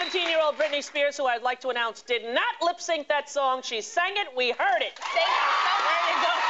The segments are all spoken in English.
17-year-old Britney Spears, who I'd like to announce did not lip-sync that song. She sang it. We heard it. Thank you so much. There you go.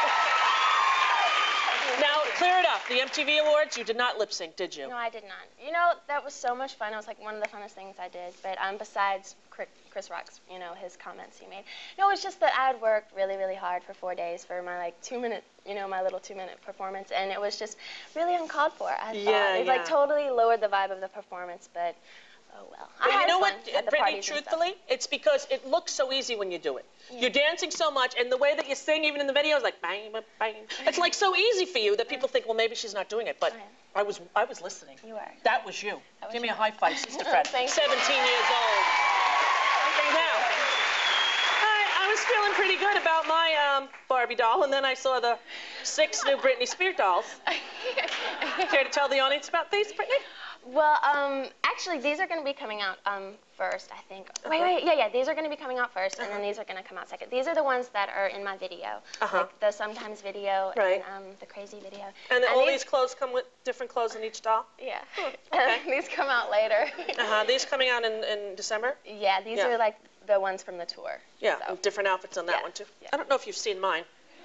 Now, clear it up. The MTV Awards, you did not lip-sync, did you? No, I did not. You know, that was so much fun. It was like one of the funnest things I did. But besides Chris Rock's, you know, his comments he made. No, it's just that I had worked really, really hard for 4 days for my like 2-minute, you know, my little 2-minute performance, and it was just really uncalled for. I thought it like totally lowered the vibe of the performance, but oh well. But you know what, Britney, truthfully, it's because it looks so easy when you do it. Yeah. You're dancing so much, and the way that you sing, even in the video, is like bang, bang. It's like so easy for you that people think, well, maybe she's not doing it. But I was listening. You were. That was you. Give me a high five, Sister Fred. 17 years old. Now, I was feeling pretty good about my Barbie doll, and then I saw the 6 new Britney Spears dolls. Care to tell the audience about these, Britney? Well, actually, these are going to be coming out first, I think. Wait, yeah, these are going to be coming out first, and then these are going to come out second. These are the ones that are in my video, like the Sometimes video and the Crazy video. And all these clothes come with different clothes in each doll? Yeah. Okay. These come out later. These coming out in December? Yeah, these are like the ones from the tour. Yeah, so. Different outfits on that one, too. Yeah. I don't know if you've seen mine.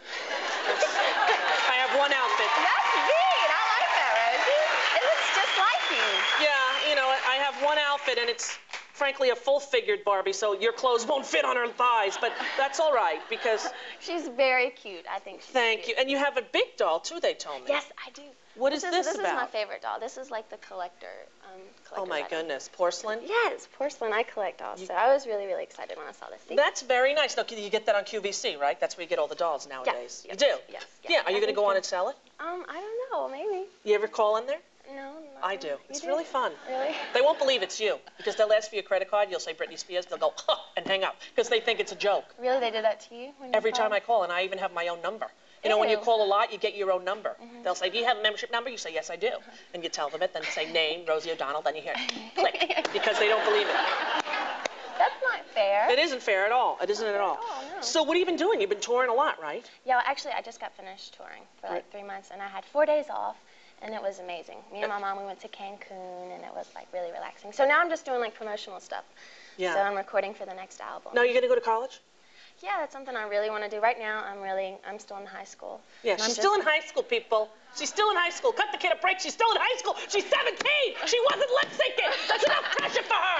I have one outfit. That's neat. I like that, Rosie. It looks just like you. Yeah, you know, I have one outfit, and it's, frankly, a full-figured Barbie, so your clothes won't fit on her thighs, but that's all right, because... She's very cute. I think she's Thank you. And you have a big doll, too, they told me. Yes, I do. What is this about? This is my favorite doll. This is like the collector oh, my goodness. Porcelain? Yes, porcelain. I collect dolls, so I was really, really excited when I saw this. See? That's very nice. Now, you get that on QVC, right? That's where you get all the dolls nowadays. Yes. You do? Yes. Yeah. Are you going to go on and sell it? I don't know. Maybe. You ever call in there? No. I do. It's really fun. Really? They won't believe it's you, because they'll ask for your credit card. You'll say Britney Spears. They'll go, huh, and hang up, because they think it's a joke. Really? They did that to you? When Every time I call, and I even have my own number. You know, when you call a lot, you get your own number. They'll say, do you have a membership number? You say, yes, I do. And you tell them it, then say name, Rosie O'Donnell, then you hear click, because they don't believe it. That's not fair. It isn't fair at all. It isn't at all. No. So what have you been doing? You've been touring a lot, right? Yeah, well, actually, I just got finished touring for like 3 months, and I had 4 days off, and it was amazing. Me and my mom, we went to Cancun, and it was like really relaxing. So now I'm just doing like promotional stuff. Yeah. So I'm recording for the next album. Now, you're going to go to college? Yeah, that's something I really want to do. Right now, I'm still in high school. Yeah, she's still in high school, people. She's still in high school. Cut the kid a break. She's still in high school. She's 17. She wasn't lip-syncing. That's enough pressure for her.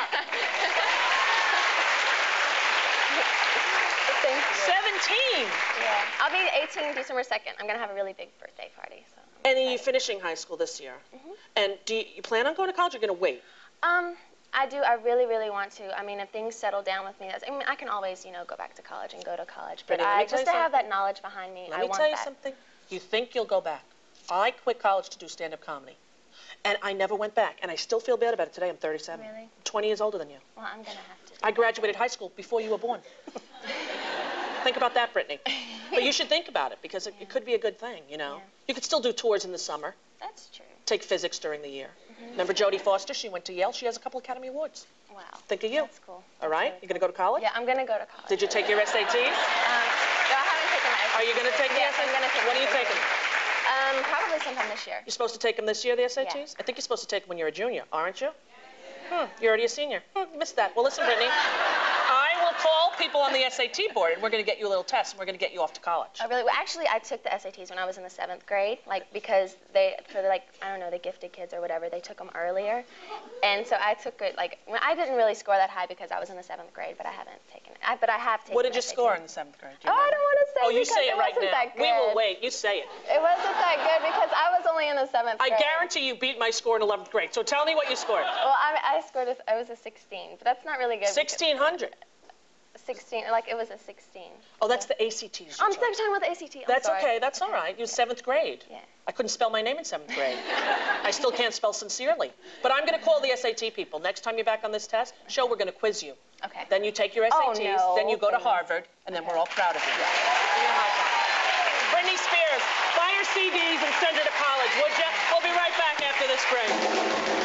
Thank you. 17. Yeah. I'll be 18 December 2nd. I'm going to have a really big birthday party. So and are you finishing high school this year? And do you plan on going to college, or are you going to wait? I do. I really, really want to. I mean, if things settle down with me, I can always, you know, go back to college and go to college. But just to have that knowledge behind me, I want that. Let me tell you something. You think you'll go back. I quit college to do stand-up comedy. And I never went back. And I still feel bad about it today. I'm 37. Really? I'm 20 years older than you. Well, I'm going to have to. I graduated high school before you were born. Think about that, Britney. But you should think about it, because it could be a good thing, you know. You could still do tours in the summer. That's true. Take physics during the year. Remember Jodie Foster? She went to Yale. She has a couple Academy Awards. Wow. Think of you. That's cool. All right? You're going to go to college? Yeah, I'm going to go to college. Did you take your SATs? No, I haven't taken my SATs. Are you going to take the SATs? I'm going to take When are you taking them? Probably sometime this year. You're supposed to take them this year, the SATs? Yeah. I think you're supposed to take them when you're a junior, aren't you? You're already a senior. Missed that. Well, listen, Britney. I will call people on the SAT board, and we're going to get you a little test, and we're going to get you off to college. Oh, really? Well, actually, I took the SATs when I was in the 7th grade, like, because for the, like, I don't know, the gifted kids or whatever, they took them earlier. And so I took it, like, I didn't really score that high because I was in the 7th grade, but I haven't taken it. But I have taken What did you SATs. score in the 7th grade? Oh, I don't want to say. Oh, you say it right now. That good. We will wait. You say it. It wasn't that good because I was only in the 7th grade. I guarantee you beat my score in 11th grade. So tell me what you scored. Well, I scored, I was a 16, but that's not really good. 1600. 16, like it was a 16. Oh, that's the ACTs. I'm talking about the ACT. That's okay. That's all right. You're 7th grade. Yeah. I couldn't spell my name in 7th grade. I still can't spell sincerely. But I'm going to call the SAT people. Next time you're back on this test, show we're going to quiz you. Okay. Then you take your SATs. No. Then you go to Harvard, and then we're all proud of you. Britney Spears, buy her CDs and send her to college, would you? We'll be right back after this break.